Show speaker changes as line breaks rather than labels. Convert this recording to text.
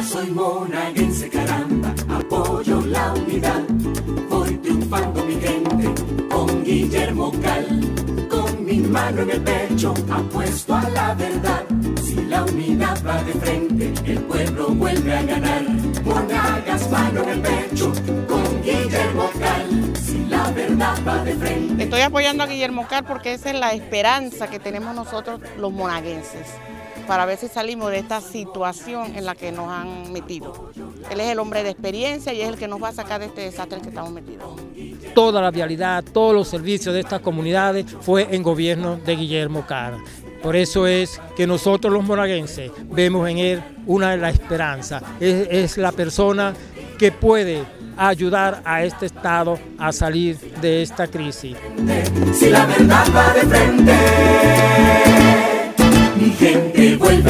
soy monaguense, caramba, apoyo la unidad. Voy triunfando mi gente con Guillermo Cal. Con mi mano en el pecho apuesto a la verdad. Si la unidad va de frente, el pueblo vuelve a ganar. Monagas, mano en el pecho con Guillermo Cal. Si la verdad va de frente.
Estoy apoyando a Guillermo Cal porque esa es la esperanza que tenemos nosotros los monaguenses, para ver si salimos de esta situación en la que nos han metido. Él es el hombre de experiencia y es el que nos va a sacar de este desastre en que estamos metidos.
Toda la vialidad, todos los servicios de estas comunidades fue en gobierno de Guillermo Cal. Por eso es que nosotros los monaguenses vemos en él una de las esperanzas. Es la persona que puede ayudar a este estado a salir de esta crisis.
Si la verdad va de frente, mi gente vuelve